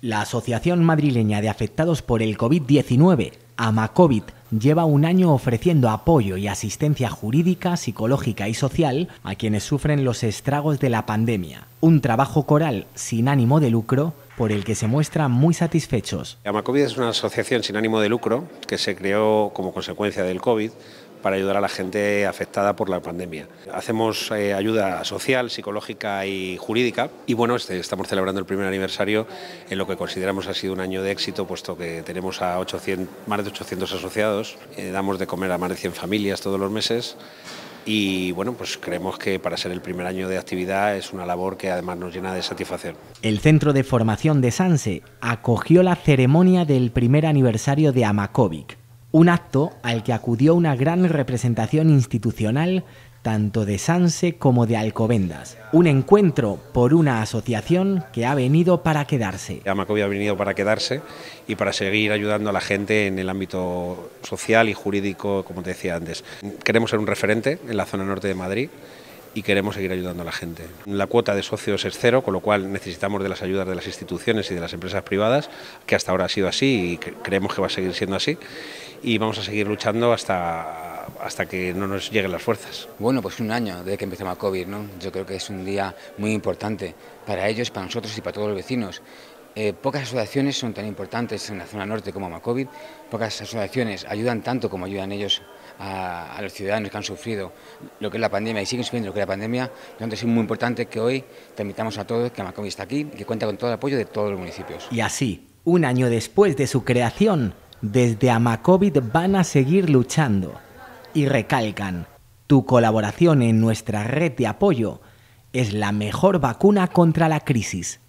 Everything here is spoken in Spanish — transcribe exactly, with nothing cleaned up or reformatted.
La Asociación Madrileña de Afectados por el COVID diecinueve, AMACOVID, lleva un año ofreciendo apoyo y asistencia jurídica, psicológica y social a quienes sufren los estragos de la pandemia. Un trabajo coral sin ánimo de lucro por el que se muestran muy satisfechos. AMACOVID es una asociación sin ánimo de lucro que se creó como consecuencia del COVID para ayudar a la gente afectada por la pandemia. Hacemos eh, ayuda social, psicológica y jurídica y bueno, este, estamos celebrando el primer aniversario en lo que consideramos ha sido un año de éxito, puesto que tenemos a ochocientos, más de ochocientos asociados, eh, damos de comer a más de cien familias todos los meses y bueno, pues creemos que para ser el primer año de actividad es una labor que además nos llena de satisfacción. El Centro de Formación de Sanse acogió la ceremonia del primer aniversario de AMACOVID. Un acto al que acudió una gran representación institucional tanto de Sanse como de Alcobendas. Un encuentro por una asociación que ha venido para quedarse. AMACOVID ha venido para quedarse y para seguir ayudando a la gente en el ámbito social y jurídico, como te decía antes. Queremos ser un referente en la zona norte de Madrid y queremos seguir ayudando a la gente. La cuota de socios es cero, con lo cual necesitamos de las ayudas de las instituciones y de las empresas privadas, que hasta ahora ha sido así y creemos que va a seguir siendo así. Y vamos a seguir luchando hasta, hasta que no nos lleguen las fuerzas. Bueno, pues un año desde que empezó AMACOVID, ¿no? Yo creo que es un día muy importante para ellos, para nosotros y para todos los vecinos. Eh, pocas asociaciones son tan importantes en la zona norte como AMACOVID, pocas asociaciones ayudan tanto como ayudan ellos a, a los ciudadanos que han sufrido lo que es la pandemia y siguen sufriendo lo que es la pandemia. Entonces es muy importante que hoy transmitamos a todos que AMACOVID está aquí y que cuenta con todo el apoyo de todos los municipios. Y así, un año después de su creación, desde AMACOVID van a seguir luchando y recalcan: tu colaboración en nuestra red de apoyo es la mejor vacuna contra la crisis.